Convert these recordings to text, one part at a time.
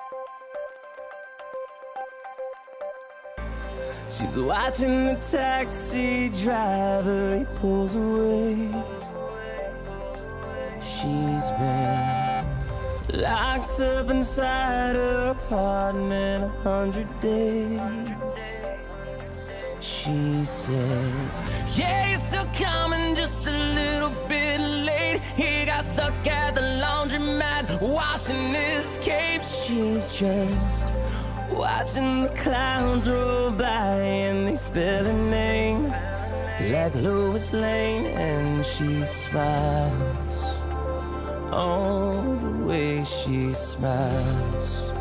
She's watching the taxi driver, he pulls away. She's been locked up inside her apartment 100 days. She says, yeah, you're still coming, just a little bit late. He got stuck at the laundromat washing his cape. She's just watching the clouds roll by and they spell her name like Lois Lane. And she smiles, oh, the way she smiles.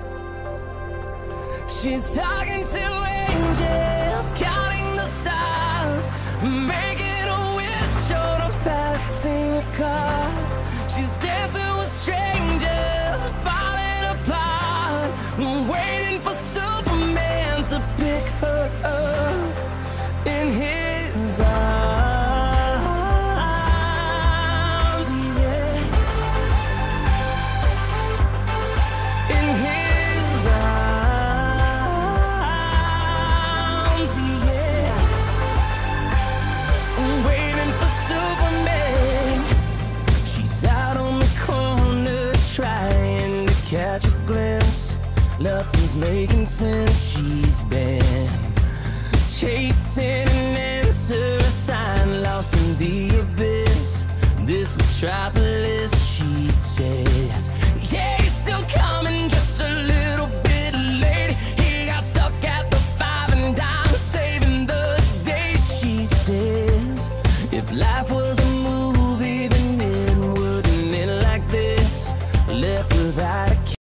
She's talking to angels, counting the stars, making a wish on a passing car. She's dancing with strangers, falling apart, waiting for Superman to pick her up in his arms, yeah. In his arms, yeah. Waiting for Superman. She's out on the corner trying to catch a glimpse. Nothing's making sense. She's been chasing an answer, a sign lost in the abyss. This metropolis, she says, yeah, he's still coming, just a little bit late. He got stuck at the five and dime, saving the day. She says, if life was a movie, then it wouldn't end like this, left without a